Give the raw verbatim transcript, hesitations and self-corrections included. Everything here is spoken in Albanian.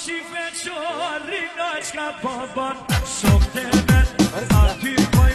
și feciorii, noi ca boban, șoc de men, a fi voi